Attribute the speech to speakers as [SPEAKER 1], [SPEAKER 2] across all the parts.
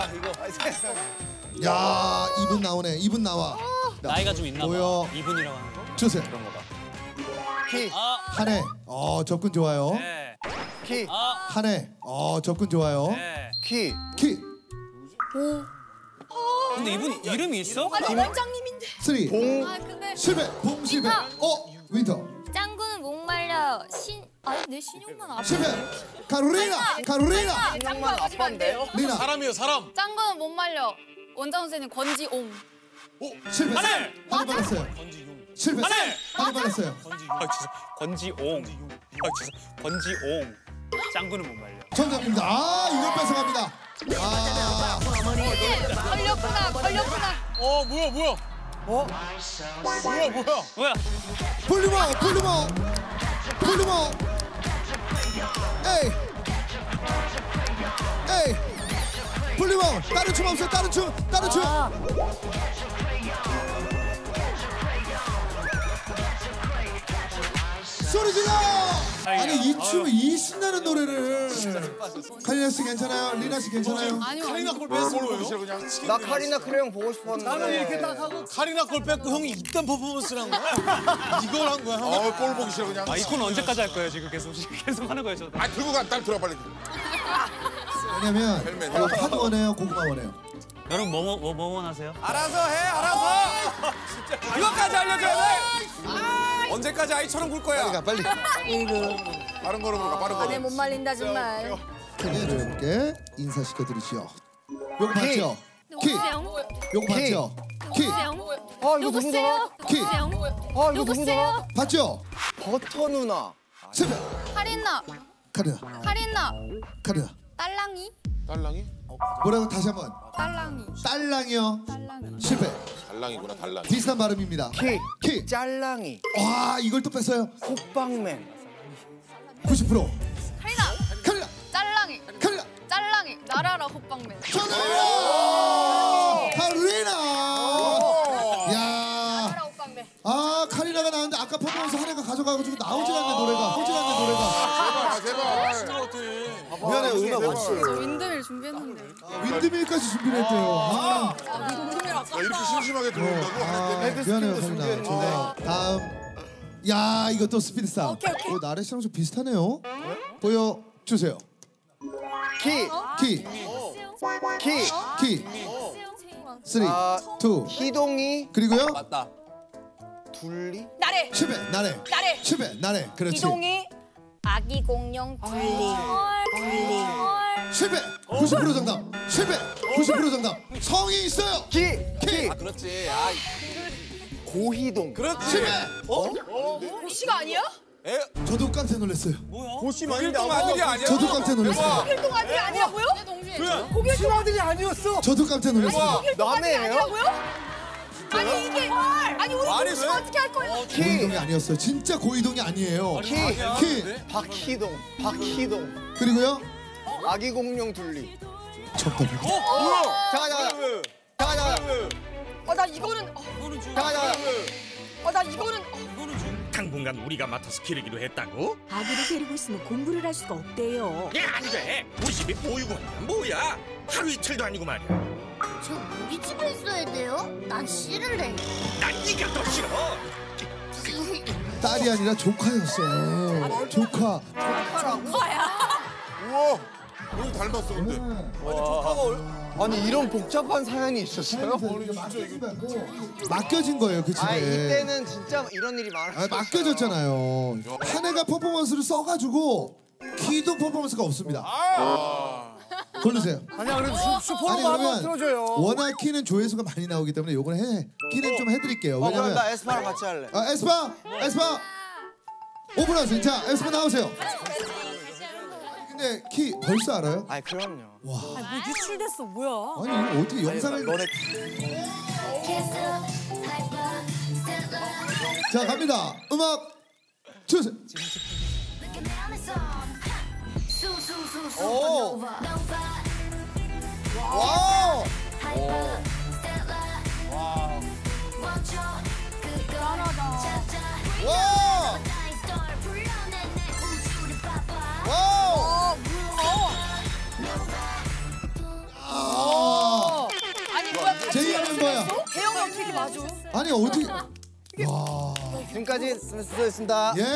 [SPEAKER 1] 이거.
[SPEAKER 2] 야, 2분 나오네. 2분 나와.
[SPEAKER 3] 나이가 좀 있나 봐.
[SPEAKER 2] 보여.
[SPEAKER 3] 2분이라고 하는 거.
[SPEAKER 2] 주세요.
[SPEAKER 3] 그런 거다.
[SPEAKER 1] 키.
[SPEAKER 2] 한해. 접근 좋아요.
[SPEAKER 3] 네.
[SPEAKER 1] 키.
[SPEAKER 2] 한해. 접근 좋아요.
[SPEAKER 3] 네.
[SPEAKER 1] 키.
[SPEAKER 2] 키.
[SPEAKER 3] 근데 이분 이름이 있어?
[SPEAKER 4] 아니 원장님인데.
[SPEAKER 2] 3.
[SPEAKER 1] 봉.
[SPEAKER 4] 아 근데
[SPEAKER 2] 실패. 봉 실패. 윈터.
[SPEAKER 4] 짱구는 목말려 내 신용만 아파.
[SPEAKER 2] 실패. 카로리나. 카로리나.
[SPEAKER 4] 짱구가 가지면 안 돼요.
[SPEAKER 2] 리나.
[SPEAKER 5] 사람이요, 사람.
[SPEAKER 4] 짱구는 목말려. 원장 선생님 권지옹.
[SPEAKER 2] 실패.
[SPEAKER 3] 한해.
[SPEAKER 2] 한해 받았어요. 실패.
[SPEAKER 3] 한해.
[SPEAKER 2] 한해 받았어요.
[SPEAKER 3] 권지옹. 권지옹. 짱구는 못 말려.
[SPEAKER 2] 정답입니다. 이걸 뺏어갑니다.
[SPEAKER 4] 걸렸구나.
[SPEAKER 5] 뭐야, 뭐야.
[SPEAKER 3] 뭐야?
[SPEAKER 2] 볼륨업. 에이. 볼륨업. 다른 춤 없어요. 다른 춤. 소리 질러! 아니 이 춤을 이 신나는 노래를. 카리나 씨 괜찮아요? 리나 씨 괜찮아요?
[SPEAKER 4] 아니요.
[SPEAKER 5] 카리나 걸 뺏은 거예요? 그냥.
[SPEAKER 1] 나 카리나 크레용 보고 싶었는데.
[SPEAKER 5] 나는 이렇게 딱 하고 카리나 걸 뺏고 형이 이딴 퍼포먼스를 한 거야? 이걸 한 거야? 꼴 보기 싫어 그냥.
[SPEAKER 3] 이 코는 언제까지 할 거예요? 지금 계속 하는 거예요, 저.
[SPEAKER 6] 들고 가, 딸 들어 빨리.
[SPEAKER 2] 왜냐면 이거 파도 원해요, 고구마 원해요.
[SPEAKER 3] 여러분 뭐 원하세요?
[SPEAKER 5] 알아서 해, 알아서. 진짜. 이거까지 알려줘야 돼. 언제까지 아이처럼 굴 거야?
[SPEAKER 2] 빨리.
[SPEAKER 6] 빠른 걸음으로 가, 빠른 걸음.
[SPEAKER 4] 내 못 말린다 정말.
[SPEAKER 2] 여러분께 인사시켜드리시오. 요거 봤죠? 키. 요거 봤죠? 키.
[SPEAKER 1] 이거 누구더라?
[SPEAKER 2] 키.
[SPEAKER 1] 이거 누구더라?
[SPEAKER 2] 봤죠?
[SPEAKER 1] 버터 누나.
[SPEAKER 2] 실패.
[SPEAKER 4] 카리나.
[SPEAKER 2] 카리나.
[SPEAKER 4] 딸랑이.
[SPEAKER 6] 달랑이?
[SPEAKER 2] 뭐라고 다시 한번. 딸랑이요. 실패.
[SPEAKER 6] 달랑이구나, 달랑이.
[SPEAKER 2] 비슷한 발음입니다. 키.
[SPEAKER 1] 짤랑이.
[SPEAKER 2] 와, 이걸 또 뺐어요.
[SPEAKER 1] 호빵맨.
[SPEAKER 2] 90%. 카리나.
[SPEAKER 4] 짤랑이. 나라라 호빵맨.
[SPEAKER 2] 정답입니다. 카리나. 야.
[SPEAKER 4] 나라라 호빵맨.
[SPEAKER 2] 카리나가 나왔는데 아까 퍼포먼스 한 애가 가져가가지고 나오질 않네 노래가.
[SPEAKER 6] 제발.
[SPEAKER 1] 미안해, 음악 왔어요.
[SPEAKER 4] 저 윈드밀 준비했는데.
[SPEAKER 2] 윈드밀까지 준비를 했대요.
[SPEAKER 4] 윈드밀 아깝다.
[SPEAKER 6] 이렇게 심심하게 들어온다고?
[SPEAKER 2] 미안해요, 카리나. 저 다음. 야, 이거 또 스피드 싸움.
[SPEAKER 4] 오케이.
[SPEAKER 2] 나래 씨랑 좀 비슷하네요. 보여주세요.
[SPEAKER 1] 키.
[SPEAKER 2] 3, 2.
[SPEAKER 1] 희동이.
[SPEAKER 2] 그리고요.
[SPEAKER 5] 맞다.
[SPEAKER 1] 둘리.
[SPEAKER 4] 나래.
[SPEAKER 2] 실패, 나래.
[SPEAKER 4] 나래.
[SPEAKER 2] 나래. 그렇지.
[SPEAKER 4] 이동이. 아기 공룡 둘리.
[SPEAKER 2] 실패. 90% 정답. 실패. 90% 정답. 성이 있어요.
[SPEAKER 1] 키.
[SPEAKER 5] 그렇지.
[SPEAKER 1] 고희동.
[SPEAKER 5] 그렇지.
[SPEAKER 2] 실패.
[SPEAKER 4] 고씨가 아니야?
[SPEAKER 2] 저도 깜짝 놀랐어요.
[SPEAKER 5] 고시 필동 아들이 아니야?
[SPEAKER 2] 저도 깜짝 놀랐어요.
[SPEAKER 4] 필동 아들이 아니라고요? 내 동생. 고필동
[SPEAKER 1] 아들이 아니었어.
[SPEAKER 2] 저도 깜짝 놀랐어요.
[SPEAKER 4] 필동 아들이
[SPEAKER 1] 남해예요?
[SPEAKER 4] 아니라고요? 아니 이게 우리 동생 어떻게 할 거예요?
[SPEAKER 2] 고이동이 아니었어요. 진짜 고이동이 아니에요. 키.
[SPEAKER 1] 박희동.
[SPEAKER 2] 그리고요.
[SPEAKER 1] 아기 공룡 둘리.
[SPEAKER 2] 정답입니다.
[SPEAKER 1] 잠깐.
[SPEAKER 4] 나 이거는 나 이거는
[SPEAKER 7] 당분간 우리가 맡아서 기르기로 했다고?
[SPEAKER 8] 아기를 데리고 있으면 공부를 할 수가 없대요.
[SPEAKER 7] 안 돼! 우리 집이 보육원이야 뭐야? 하루 이틀도 아니고 말이야.
[SPEAKER 9] 저 우리 집에 있어야 돼요? 난 싫은데.
[SPEAKER 7] 난 네가 더 싫어.
[SPEAKER 2] 딸이 아니라 조카였어요. 조카.
[SPEAKER 6] 우와, 여기 닮았어, 근데.
[SPEAKER 1] 아니 이런 복잡한 사연이 있었어요?
[SPEAKER 2] 맡겨진 거예요, 그 집에.
[SPEAKER 1] 이때는 진짜 이런 일이 많았어요.
[SPEAKER 2] 맡겨졌잖아요. 한 해가 퍼포먼스를 써가지고 키도 퍼포먼스가 없습니다. 고르세요.
[SPEAKER 1] 아니야 그래도 슈퍼로
[SPEAKER 2] 그러면
[SPEAKER 1] 한번 틀어줘요.
[SPEAKER 2] 워낙 키는 조회수가 많이 나오기 때문에 요걸 키는 좀 해드릴게요.
[SPEAKER 1] 그럼
[SPEAKER 2] 왜냐면
[SPEAKER 1] 나 에스파랑 같이 할래.
[SPEAKER 2] 에스파 오픈하세요. 자, 에스파 나오세요. 근데 키 벌써 알아요?
[SPEAKER 1] 그럼요.
[SPEAKER 2] 와.
[SPEAKER 4] 뭐 유출됐어 뭐야?
[SPEAKER 2] 아니 이거 어떻게 영상을?
[SPEAKER 1] 너네
[SPEAKER 2] 자, 갑니다. 음악 주세요.
[SPEAKER 1] 오. 와우. 와우.
[SPEAKER 4] 어떻게 맞아?
[SPEAKER 2] 아니 어떻게? 와.
[SPEAKER 1] 지금까지 수고했습니다.
[SPEAKER 2] 예.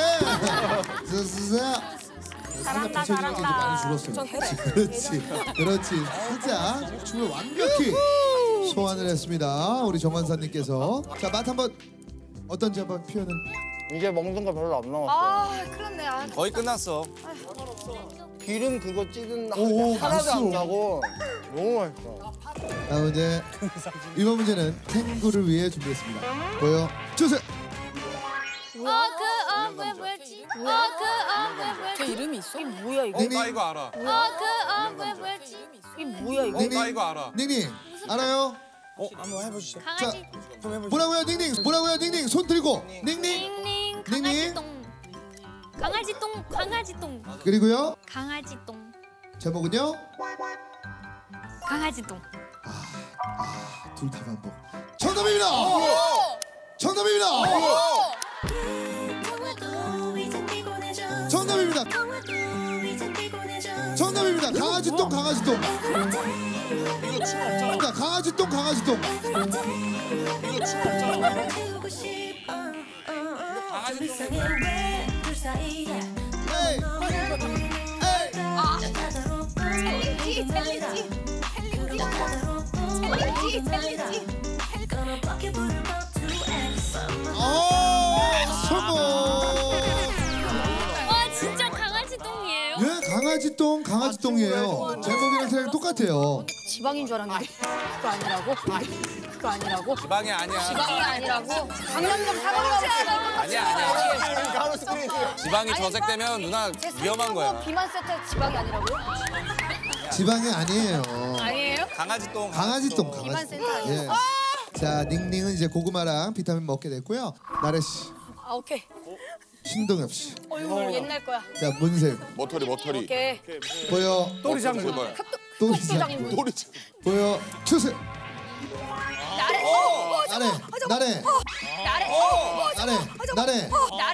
[SPEAKER 4] 잘한다,
[SPEAKER 2] 많이 줄었어요. 그렇지. 살짝 춤을 완벽히 소화를 했습니다. 우리 정환사님께서. 자, 맛 한번 어떤지 한번 표현을.
[SPEAKER 1] 이제 먹는 거 별로 안 남았어.
[SPEAKER 4] 아, 큰일 났네. 아,
[SPEAKER 5] 거의 끝났어.
[SPEAKER 1] 기름 그거 찍은
[SPEAKER 2] 오,
[SPEAKER 1] 하나도
[SPEAKER 2] 맛있어.
[SPEAKER 1] 안 나고 너무 맛있어.
[SPEAKER 2] 다음 문제. 이번 문제는 탱구를 위해 준비했습니다. 보여 주세요.
[SPEAKER 9] 뭐였지?
[SPEAKER 4] 걔 이름이 있어? 이게 뭐야 이거?
[SPEAKER 2] 닝닝.
[SPEAKER 5] 나 이거 알아.
[SPEAKER 9] 뭐였지?
[SPEAKER 4] 이게 뭐야 이거?
[SPEAKER 2] 닝닝.
[SPEAKER 5] 나 이거 알아.
[SPEAKER 2] 닝닝. 알아요?
[SPEAKER 5] 한번 해보시죠.
[SPEAKER 9] 강아지
[SPEAKER 2] 뭐라고요, 닝닝? 뭐라고요, 닝닝? 손 들고. 닝닝.
[SPEAKER 9] 닝닝
[SPEAKER 2] 닝닝.
[SPEAKER 9] 강아지 똥 강아지 똥
[SPEAKER 2] 그리고요.
[SPEAKER 9] 강아지 똥
[SPEAKER 2] 제목은요?
[SPEAKER 9] 강아지 똥
[SPEAKER 2] 둘 다 반복. 정답입니다. 정답입니다. 정답입니다. 정답입니다. 강아지 똥, 강아지 똥.
[SPEAKER 6] 이거 춤 없잖아.
[SPEAKER 2] 강아지 똥, 강아지 똥.
[SPEAKER 6] 이거 춤 없잖아.
[SPEAKER 2] 에이. 에이.
[SPEAKER 4] 챌린지
[SPEAKER 2] 성공.
[SPEAKER 9] 와 진짜 강아지 똥이에요?
[SPEAKER 2] 예, 강아지 똥, 강아지 똥이에요. 제목이랑 사랑 똑같아요.
[SPEAKER 4] 지방인 줄 알았는데 그거 아니라고? 그거 아니라고?
[SPEAKER 5] 지방이 아니야.
[SPEAKER 4] 지방이 아니라고? 강남역 사과가
[SPEAKER 5] 아니야.
[SPEAKER 1] 가로 스크린.
[SPEAKER 5] 지방이 저색되면 누나 위험한 거야.
[SPEAKER 4] 비만 세트 지방이 아니라고?
[SPEAKER 2] 지방이 아니에요.
[SPEAKER 4] 아니에요?
[SPEAKER 5] 강아지 똥.
[SPEAKER 2] 강아지 똥,
[SPEAKER 4] 비만
[SPEAKER 2] 강아지
[SPEAKER 4] 센터
[SPEAKER 2] 똥.
[SPEAKER 4] 아니에요?
[SPEAKER 2] 예. 자, 닝닝은 이제 고구마랑 비타민 먹게 됐고요. 나래 씨,
[SPEAKER 4] 아 오케이.
[SPEAKER 2] 신동엽 씨.
[SPEAKER 4] 이거 옛날 거야.
[SPEAKER 2] 자, 문세
[SPEAKER 6] 머터리.
[SPEAKER 4] 오케이.
[SPEAKER 2] 보여.
[SPEAKER 6] 또리 장군.
[SPEAKER 2] 또리 장군.
[SPEAKER 6] 또리.
[SPEAKER 2] 보여 주세요.
[SPEAKER 4] 나래.
[SPEAKER 2] 나래, 나래,
[SPEAKER 4] 나래.
[SPEAKER 2] 나래, 나래,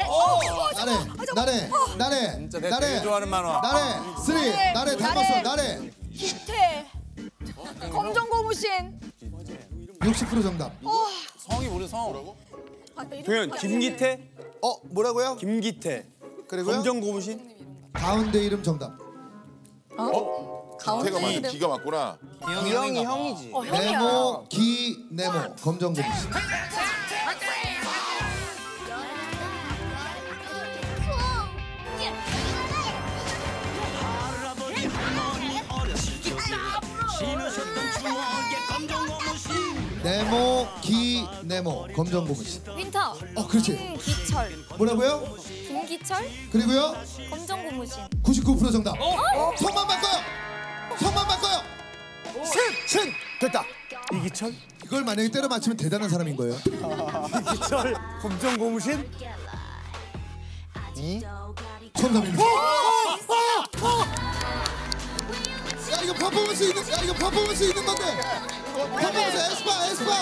[SPEAKER 4] 나래.
[SPEAKER 2] 나래, 나래,
[SPEAKER 5] 진짜 내가
[SPEAKER 2] 나래,
[SPEAKER 5] 제일 좋아하는 만화.
[SPEAKER 2] 나래, 쓰리, 나래 닮았어, 나래.
[SPEAKER 4] 기태. 검정 고무신.
[SPEAKER 2] 60% 정답.
[SPEAKER 5] 성이 우리 성. 뭐라고? 동현 김기태.
[SPEAKER 2] 뭐라고요?
[SPEAKER 5] 김기태.
[SPEAKER 2] 그리고요?
[SPEAKER 5] 검정 고무신.
[SPEAKER 2] 가운데 이름 정답.
[SPEAKER 6] 기태가 맞아. 기가 맞구나.
[SPEAKER 1] 기영이 형이지.
[SPEAKER 4] 형이야.
[SPEAKER 2] 네모, 기, 네모, 검정 고무신. 네모, 기, 네모, 검정 고무신.
[SPEAKER 9] 윈터
[SPEAKER 2] 그렇지.
[SPEAKER 9] 김기철
[SPEAKER 2] 뭐라고요?
[SPEAKER 9] 김기철
[SPEAKER 2] 그리고요?
[SPEAKER 9] 검정 고무신
[SPEAKER 2] 99% 정답. 성만 바꿔요. 성만 바꿔요.
[SPEAKER 1] 신 됐다.
[SPEAKER 3] 이기철?
[SPEAKER 2] 이걸 만약에 때려 맞히면 대단한 사람인 거예요.
[SPEAKER 3] 이기철 검정 고무신?
[SPEAKER 2] 정답입니다. 야, 이거 퍼포먼스 있는, 야, 이거 퍼포먼스 있는 건데. 퍼포먼스 에스파, 에스파.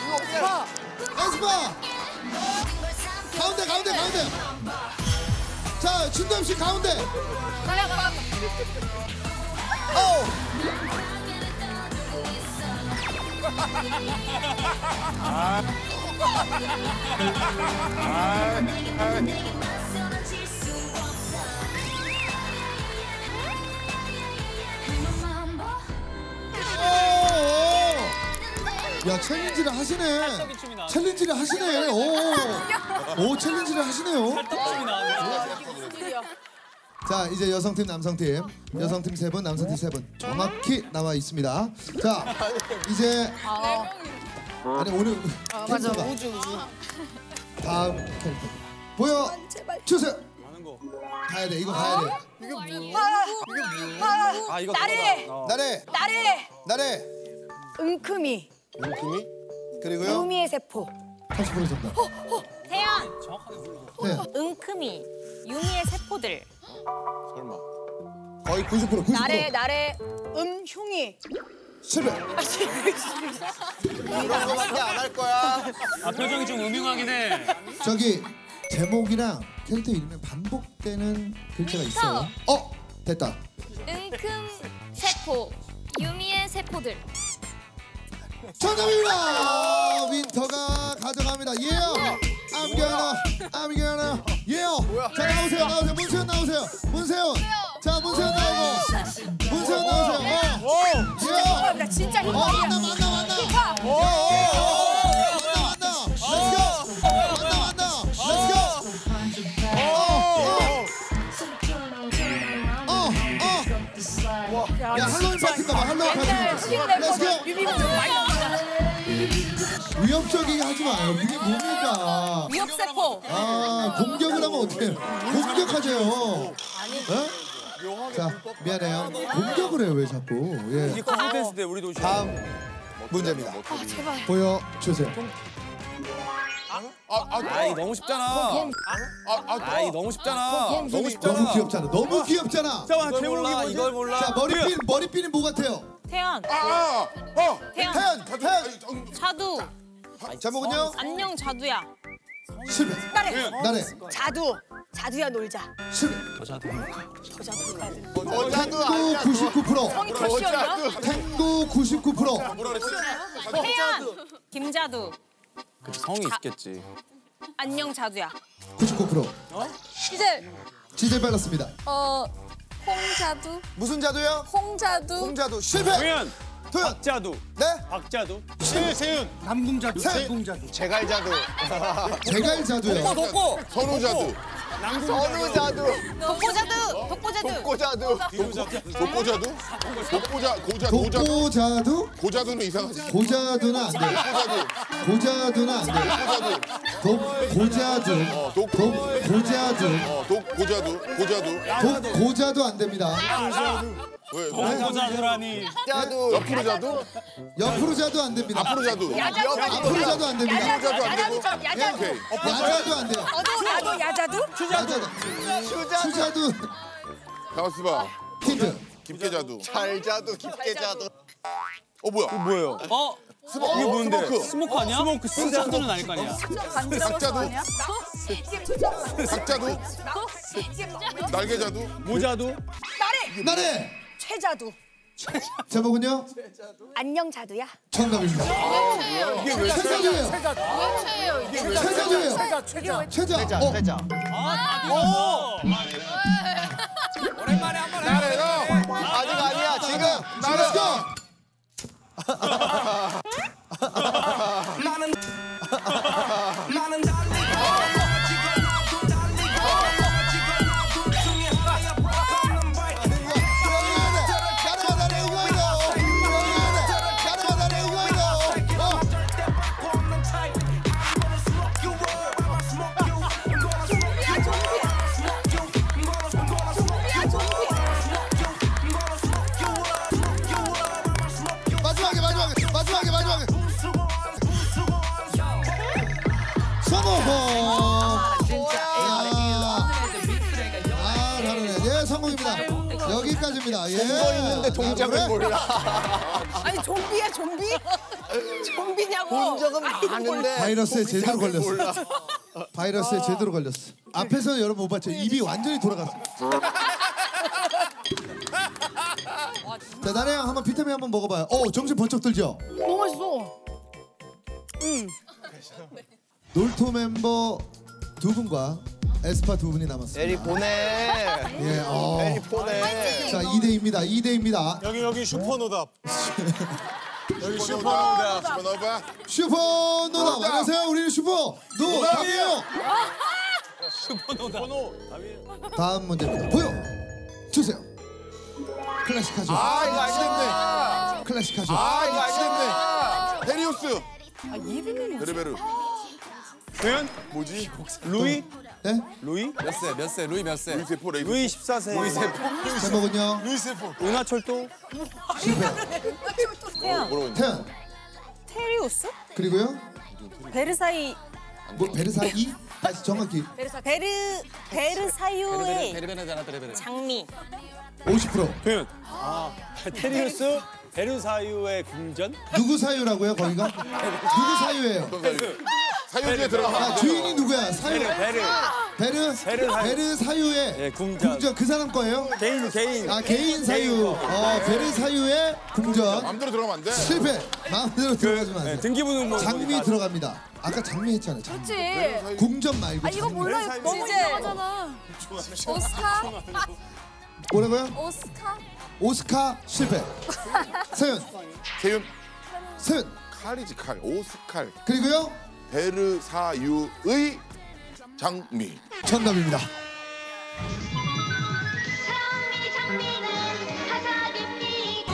[SPEAKER 2] 에스파. 가운데, 가운데, 가운데. 자, 진담 씨 가운데. 야, 챌린지를 하시네. 챌린지를 하시네. 오, 챌린지를 하시네요.
[SPEAKER 3] 떡춤이 나왔네.
[SPEAKER 2] 자, 이제 여성팀, 남성팀. 여성팀 3분, 남성팀 3분. 정확히 나와 있습니다. 자, 이제 아니 오늘 캐릭터가
[SPEAKER 4] 우주.
[SPEAKER 2] 다음 캐릭터 보여 주세요. 가야 돼, 이거 가야 돼.
[SPEAKER 5] 아 이거
[SPEAKER 4] 나래.
[SPEAKER 2] 나래,
[SPEAKER 4] 나래.
[SPEAKER 2] 나래.
[SPEAKER 4] 은큼이.
[SPEAKER 6] 은큼이?
[SPEAKER 2] 그리고요.
[SPEAKER 4] 유미의 세포.
[SPEAKER 2] 80% 정답.
[SPEAKER 9] 태연
[SPEAKER 2] 네,
[SPEAKER 9] 은큼이 유미의 세포들
[SPEAKER 6] 설마.
[SPEAKER 2] 거의 90%, 90%.
[SPEAKER 4] 나래. 흉이.
[SPEAKER 2] 실패.
[SPEAKER 1] 이런 거밖에 안 할 거야.
[SPEAKER 3] 아 표정이 좀 음흉하긴 해.
[SPEAKER 2] 저기 제목이랑 캐릭터 이름이 반복되는 글자가 있어요. 됐다.
[SPEAKER 9] 은큼 세포 유미의 세포들
[SPEAKER 2] 정답입니다. 윈터가 가져갑니다. 예요. I'm gonna. 예요. 자 나오세요. 문세윤 나오세요. 문세윤. 자 문세윤 나오고. 문세윤 나오세요. 예요.
[SPEAKER 4] 나 진짜
[SPEAKER 2] 만나. Let's go. 만나. Let's go. 야 할로윈 파티인가 봐. 할로윈 파티. Let's go. 위협적이게 하지 마요. 이게 뭡니까?
[SPEAKER 4] 위협세포.
[SPEAKER 2] 아 공격을 하면 어떡해요? 공격하세요. 자 미안해요. 공격을 해요 왜 자꾸? 예.
[SPEAKER 5] 이게 컴퓨터스 때 우리도
[SPEAKER 1] 다음 문제입니다.
[SPEAKER 2] 보여주세요.
[SPEAKER 5] 아이 너무 쉽잖아. 아이 너무 쉽잖아. 너무 쉽잖아.
[SPEAKER 2] 너무 귀엽잖아. 너무 귀엽잖아.
[SPEAKER 5] 잠깐만 제목이 이걸 몰라.
[SPEAKER 2] 자 머리핀이 뭐 같아요?
[SPEAKER 4] 태연.
[SPEAKER 2] 태연.
[SPEAKER 4] 자두.
[SPEAKER 2] 제목은요?
[SPEAKER 4] 안녕 자두야.
[SPEAKER 2] 실패. 나래.
[SPEAKER 4] 자두야 놀자.
[SPEAKER 2] 실패.
[SPEAKER 1] 저자도
[SPEAKER 2] 탱고 99%.
[SPEAKER 4] 성이 컷이었나?
[SPEAKER 2] 탱고 99%.
[SPEAKER 4] 태연. 김자두.
[SPEAKER 5] 성이 있겠지.
[SPEAKER 4] 안녕 자두야.
[SPEAKER 2] 99%. 지젤 빨랐습니다.
[SPEAKER 4] 홍자두.
[SPEAKER 1] 무슨 자두요?
[SPEAKER 4] 홍자두.
[SPEAKER 1] 홍자두 실패.
[SPEAKER 5] 도현. 박자두.
[SPEAKER 1] 네?
[SPEAKER 3] 박자두.
[SPEAKER 1] 세윤.
[SPEAKER 3] 남궁자두.
[SPEAKER 1] 세궁자두. 제갈자두.
[SPEAKER 2] 제갈자두요.
[SPEAKER 5] 독고.
[SPEAKER 6] 선우자두.
[SPEAKER 1] 선우자두.
[SPEAKER 4] 독고자두.
[SPEAKER 1] 독고자두.
[SPEAKER 6] 독고자두?
[SPEAKER 2] 독고자두?
[SPEAKER 6] 고자두는 이상하지.
[SPEAKER 2] 고자두는 안 돼요. 고자두는 안 돼요. 독고자두. 독고자두 안 됩니다.
[SPEAKER 6] 왜?
[SPEAKER 3] 고자두라니.
[SPEAKER 1] 자두.
[SPEAKER 6] 옆으로 자두?
[SPEAKER 2] 옆으로 자두 안 됩니다.
[SPEAKER 6] 앞으로 자두.
[SPEAKER 2] 앞으로 자두 안 됩니다.
[SPEAKER 6] 앞으로 자두 안 되고.
[SPEAKER 4] 야자두.
[SPEAKER 6] 오케이.
[SPEAKER 2] 야자도 안 돼요.
[SPEAKER 4] 나도 야자두.
[SPEAKER 2] 추자두.
[SPEAKER 6] 가만있어 봐.
[SPEAKER 2] 힌트.
[SPEAKER 6] 깊게 자두.
[SPEAKER 1] 잘자두. 깊게자두.
[SPEAKER 6] 뭐야?
[SPEAKER 5] 뭐예요? 이게 뭔데?
[SPEAKER 6] 스모크.
[SPEAKER 3] 스모크 아니야? 스모크 스모크는 아닐 거 아니야.
[SPEAKER 6] 닭자두? 닭자두? 날개자두?
[SPEAKER 3] 모자두.
[SPEAKER 2] 나래.
[SPEAKER 4] 최자두.
[SPEAKER 2] 제목은요?
[SPEAKER 4] 안녕 자두야.
[SPEAKER 2] 정답입니다.
[SPEAKER 1] 이게 왜
[SPEAKER 2] 최자두예요. 최자두예요. 최자.
[SPEAKER 5] 오랜만에 한번 해.
[SPEAKER 6] 나래 너.
[SPEAKER 1] 아직 아니야. 지금.
[SPEAKER 2] Let's go. 마지막에. 성공. 다르네. 예, 성공입니다. 여기까지입니다. 예.
[SPEAKER 1] 있는데 동작을 몰라.
[SPEAKER 4] 아니 좀비야 좀비? 좀비냐고.
[SPEAKER 1] 본 적은 많은데.
[SPEAKER 2] 바이러스에 제대로
[SPEAKER 1] 동작을
[SPEAKER 2] 걸렸어.
[SPEAKER 1] 몰라.
[SPEAKER 2] 바이러스에 제대로 걸렸어. 앞에서는 여러분 못 봤죠? 입이 완전히 돌아갔어. 자, 나래양 한번 비타민 한번 먹어봐요. 정신 번쩍 들죠?
[SPEAKER 4] 너무 맛있어.
[SPEAKER 2] 놀토 멤버 2분과 에스파 2분이 남았습니다.
[SPEAKER 1] 에리 보내.
[SPEAKER 2] 예,
[SPEAKER 1] 에리 보내.
[SPEAKER 2] 자, 2대2입니다.
[SPEAKER 3] 여기 슈퍼노답.
[SPEAKER 6] 여기 슈퍼노다. 슈퍼노바.
[SPEAKER 2] 슈퍼노답. 안녕하세요. 우리는 슈퍼노답이에요. 다음 문제입니다. 보여주세요. 클래식하죠.
[SPEAKER 6] 이거 알겠네.
[SPEAKER 2] 클래식하죠.
[SPEAKER 6] 이거 알겠네. 데리우스.
[SPEAKER 4] 이름이
[SPEAKER 6] 베르베르.
[SPEAKER 5] 도현.
[SPEAKER 6] 뭐지?
[SPEAKER 5] 루이.
[SPEAKER 2] 네?
[SPEAKER 5] 루이? 몇 세? 루이 몇 세?
[SPEAKER 6] 루이 세포 레이드.
[SPEAKER 5] 루이 14세. 루이 세포.
[SPEAKER 2] 제목은요?
[SPEAKER 5] 은하철도.
[SPEAKER 2] 태연.
[SPEAKER 4] 테리우스?
[SPEAKER 2] 그리고요?
[SPEAKER 4] 베르사이.
[SPEAKER 2] 뭐 베르사이? 다시 정확히
[SPEAKER 4] 베르사유의 장미.
[SPEAKER 2] 50%.
[SPEAKER 5] 도현. 테리우스. 베르사유의 궁전.
[SPEAKER 2] 누구 사유라고요, 거기가? 누구 사유예요?
[SPEAKER 6] 사유 중에 들어가.
[SPEAKER 2] 주인이 누구야? 사유.
[SPEAKER 5] 베르.
[SPEAKER 2] 베르 사유의
[SPEAKER 3] 예, 궁전.
[SPEAKER 2] 그 사람 거예요?
[SPEAKER 3] 개인.
[SPEAKER 2] 아 개인 사유. 베르 사유의 궁전.
[SPEAKER 6] 마음대로 들어가면 안 돼.
[SPEAKER 2] 실패. 마음대로 들어가지 마세요.
[SPEAKER 3] 네, 등기부는 뭐
[SPEAKER 2] 장미 들어갑니다. 아까 장미 했잖아요. 장미.
[SPEAKER 4] 그렇지.
[SPEAKER 2] 궁전 말고.
[SPEAKER 4] 아 이거
[SPEAKER 2] 장미.
[SPEAKER 4] 몰라요. 너무 유명하잖아. 오스카?
[SPEAKER 2] 뭐라고요?
[SPEAKER 4] 오스카?
[SPEAKER 2] 오스카 실패. 세윤.
[SPEAKER 6] 세윤 칼이지 칼. 오스칼.
[SPEAKER 2] 그리고요
[SPEAKER 6] 베르사유의 장미.
[SPEAKER 2] 정답입니다.
[SPEAKER 9] 장미는 화사게 피고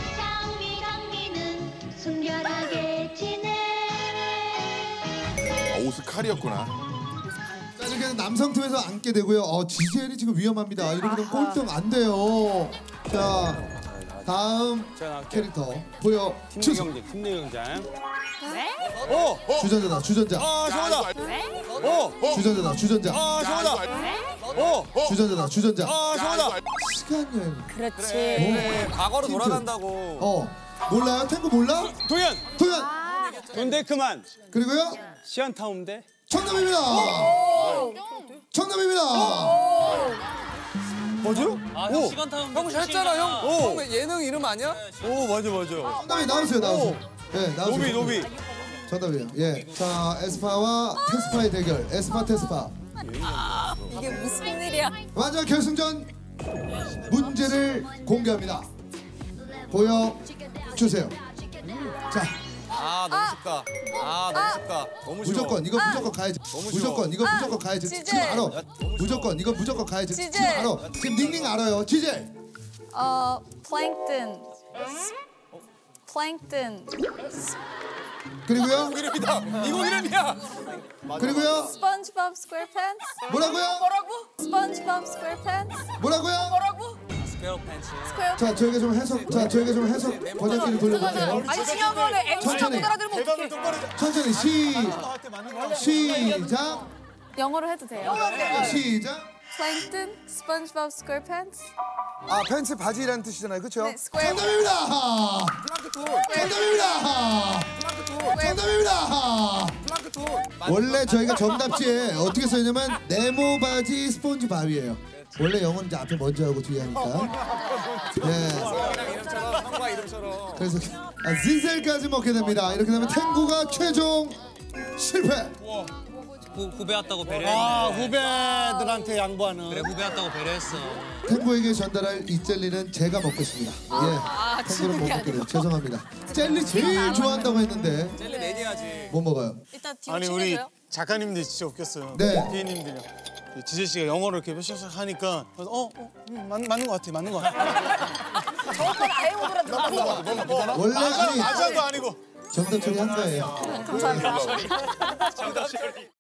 [SPEAKER 9] 장미는 순결하게 지내.
[SPEAKER 6] 오스칼이었구나.
[SPEAKER 2] 자 이렇게 남성팀에서 앉게 되고요. 지젤이 지금 위험합니다. 이러면 꼴등 안 돼요. 자 다음 캐릭터 보여 주세요.
[SPEAKER 3] 팀내경장.
[SPEAKER 2] 주전자다 주전자.
[SPEAKER 3] 정답.
[SPEAKER 2] 주전자다 주전자.
[SPEAKER 3] 정답.
[SPEAKER 2] 주전자다 주전자.
[SPEAKER 3] 정답.
[SPEAKER 2] 시간 여행.
[SPEAKER 4] 그렇지.
[SPEAKER 5] 과거로
[SPEAKER 2] 힌트.
[SPEAKER 5] 돌아간다고.
[SPEAKER 2] 몰라요? 탱고 몰라?
[SPEAKER 3] 도현.
[SPEAKER 2] 도현.
[SPEAKER 3] 돈데 그만.
[SPEAKER 2] 그리고요
[SPEAKER 3] 시안타운데.
[SPEAKER 2] 정답입니다. 정답입니다.
[SPEAKER 3] 뭐죠?
[SPEAKER 5] 형 했잖아 형. 형 예능 이름 아니야?
[SPEAKER 3] 오 맞아.
[SPEAKER 2] 정답이 나오세요. 네 나오세요.
[SPEAKER 3] 노비.
[SPEAKER 2] 정답이에요. 예. 자 에스파와 테스파의 대결. 에스파 테스파.
[SPEAKER 4] 이게 무슨 일이야?
[SPEAKER 2] 마지막 결승전 문제를 공개합니다. 보여 주세요. 자
[SPEAKER 5] 너무 쉽다. 너무 쉽다. 너무 쉬워.
[SPEAKER 2] 무조건 이거 무조건 가야지. 무조건 이거 무조건 가야지.
[SPEAKER 4] 지젤.
[SPEAKER 2] 지금 알아. 무조건 이거 무조건 가야지.
[SPEAKER 4] 지젤.
[SPEAKER 2] 지금 알아. 지금 닝닝 알아요. 지젤.
[SPEAKER 4] 플랭크톤. 플랭크톤.
[SPEAKER 2] 그리고요.
[SPEAKER 5] 이거 이름이야.
[SPEAKER 2] 그리고요.
[SPEAKER 4] 스펀지밥 스퀘어팬츠.
[SPEAKER 2] 뭐라고요?
[SPEAKER 4] 스펀지밥 스퀘어팬츠.
[SPEAKER 2] 뭐라고요?
[SPEAKER 5] 스퀘어 팬츠.
[SPEAKER 4] 스퀘어.
[SPEAKER 2] 자 저희가 좀 해석. 번역기를 돌려볼게요.
[SPEAKER 4] 아니 중요한 거는 MC가
[SPEAKER 2] 천천히.
[SPEAKER 4] 못 알아들으면 어떡해.
[SPEAKER 2] 천천히 시작.
[SPEAKER 4] 영어로 해도 돼요.
[SPEAKER 2] 시작.
[SPEAKER 4] 플랭크톤, 스펀지밥 스퀘어팬츠.
[SPEAKER 10] 팬츠 바지라는 뜻이잖아요, 그렇죠?
[SPEAKER 4] 네, 스퀘어.
[SPEAKER 2] 정답입니다. 정답입니다. 원래 저희가 정답지에 어떻게 써있냐면 네모 바지 스폰지 바위예요. 원래 영어는 이제 앞에 먼저 하고 뒤에 하니까. 네.
[SPEAKER 5] 형과 이름처럼.
[SPEAKER 2] 그래서 진셀까지 먹게 됩니다. 이렇게 되면 탱구가 최종 실패.
[SPEAKER 11] 후배 왔다고 배려했네.
[SPEAKER 3] 후배들한테 양보하는.
[SPEAKER 11] 그래 후배 왔다고 배려했어.
[SPEAKER 2] 탱구에게 전달할 이 젤리는 제가 먹겠습니다. 예. 탱구는 못 먹게 돼요. 죄송합니다. 젤리 제일 좋아한다고 했는데
[SPEAKER 5] 젤리 내줘야지.
[SPEAKER 2] 못 먹어요.
[SPEAKER 4] 일단 뒤로
[SPEAKER 3] 아니 우리
[SPEAKER 4] 치면서요.
[SPEAKER 3] 작가님들이 진짜 웃겼어요.
[SPEAKER 2] 네.
[SPEAKER 3] PD님들이요. 지재 씨가 영어를 이렇게 몇 시간 하니까 맞는 것 같아.
[SPEAKER 4] 저건 아예 못 알아들어.
[SPEAKER 2] 원래 아니
[SPEAKER 3] 맞아도 아니고.
[SPEAKER 2] 정답 처리 한 거예요.
[SPEAKER 4] 감사합니다.